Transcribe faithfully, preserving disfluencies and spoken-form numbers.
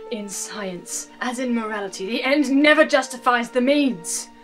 In science, as in morality, the end never justifies the means.